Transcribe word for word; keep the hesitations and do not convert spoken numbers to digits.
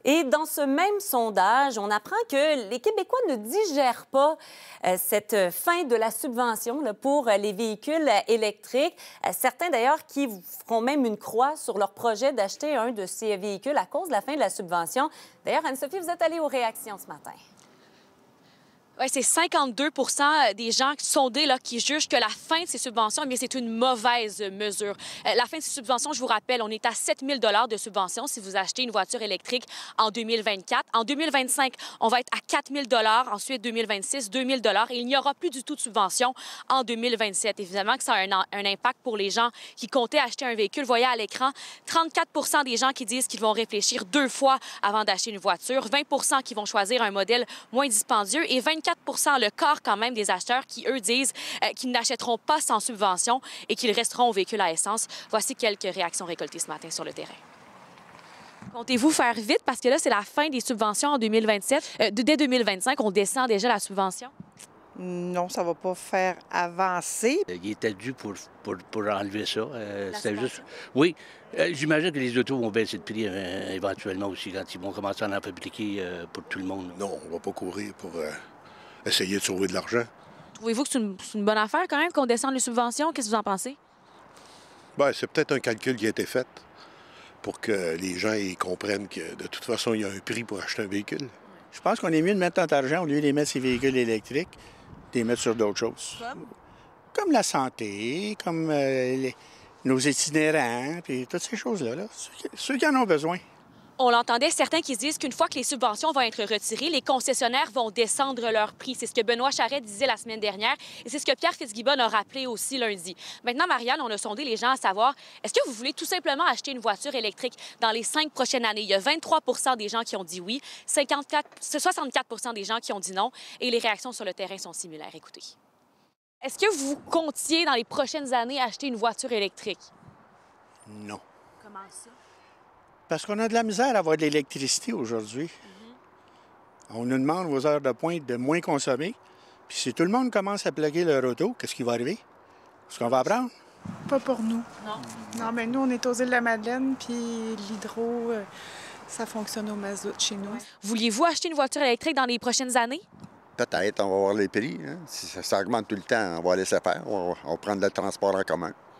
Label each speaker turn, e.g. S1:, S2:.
S1: Et dans ce même sondage, on apprend que les Québécois ne digèrent pas euh, cette fin de la subvention là, pour euh, les véhicules euh, électriques. Euh, certains, d'ailleurs, qui feront même une croix sur leur projet d'acheter un de ces véhicules à cause de la fin de la subvention. D'ailleurs, Anne-Sophie, vous êtes allée aux réactions ce matin.
S2: Oui, c'est cinquante-deux pour cent des gens sondés là, qui jugent que la fin de ces subventions, eh c'est une mauvaise mesure. Euh, la fin de ces subventions, je vous rappelle, on est à sept mille dollars de subvention si vous achetez une voiture électrique en deux mille vingt-quatre. En deux mille vingt-cinq, on va être à quatre mille dollars. Ensuite, deux mille vingt-six, deux mille dollars. Et il n'y aura plus du tout de subvention en deux mille vingt-sept. Évidemment que ça a un, un impact pour les gens qui comptaient acheter un véhicule. Vous voyez à l'écran, trente-quatre pour cent des gens qui disent qu'ils vont réfléchir deux fois avant d'acheter une voiture, vingt pour cent qui vont choisir un modèle moins dispendieux et vingt-quatre pour cent le quart quand même des acheteurs qui, eux, disent euh, qu'ils n'achèteront pas sans subvention et qu'ils resteront au véhicule à essence. Voici quelques réactions récoltées ce matin sur le terrain. Comptez-vous faire vite parce que là, c'est la fin des subventions en deux mille vingt-sept. Euh, dès deux mille vingt-cinq, on descend déjà la subvention.
S3: Non, ça ne va pas faire avancer.
S4: Il était dû pour, pour, pour enlever ça. Euh, C'était juste... Oui, euh, j'imagine que les autos vont baisser de prix euh, éventuellement aussi quand ils vont commencer à en fabriquer euh, pour tout le monde.
S5: Non, on ne va pas courir pour euh, essayer de sauver de l'argent.
S2: Trouvez-vous que c'est une, une bonne affaire quand même qu'on descende les subventions? Qu'est-ce que vous en pensez?
S5: Bien, c'est peut-être un calcul qui a été fait pour que les gens ils comprennent que de toute façon, il y a un prix pour acheter un véhicule.
S6: Je pense qu'on est mieux de mettre notre argent au lieu de les mettre sur les véhicules électriques, de les mettre sur d'autres choses.
S2: Comme?
S6: Comme la santé, comme euh, les, nos itinérants, puis toutes ces choses-là. Là. Ceux, qui, ceux qui en ont besoin.
S2: On l'entendait, certains qui se disent qu'une fois que les subventions vont être retirées, les concessionnaires vont descendre leur prix. C'est ce que Benoît Charette disait la semaine dernière et c'est ce que Pierre Fitzgibbon a rappelé aussi lundi. Maintenant, Marianne, on a sondé les gens à savoir, est-ce que vous voulez tout simplement acheter une voiture électrique dans les cinq prochaines années? Il y a vingt-trois pour cent des gens qui ont dit oui, cinquante-quatre, soixante-quatre pour cent des gens qui ont dit non et les réactions sur le terrain sont similaires. Écoutez. Est-ce que vous comptiez dans les prochaines années acheter une voiture électrique?
S6: Non.
S2: Comment ça?
S6: Parce qu'on a de la misère à avoir de l'électricité aujourd'hui. Mm-hmm. On nous demande aux heures de pointe de moins consommer. Puis si tout le monde commence à plugger leur auto, qu'est-ce qui va arriver? Est-ce qu'on va apprendre?
S7: Pas pour nous.
S2: Non.
S7: Non, mais nous, on est aux îles de la Madeleine, puis l'hydro, euh, ça fonctionne au mazout chez nous.
S2: Vouliez-vous acheter une voiture électrique dans les prochaines années?
S8: Peut-être, on va voir les prix. Hein. Si ça, ça augmente tout le temps, on va laisser faire. On va, on va prendre le transport en commun.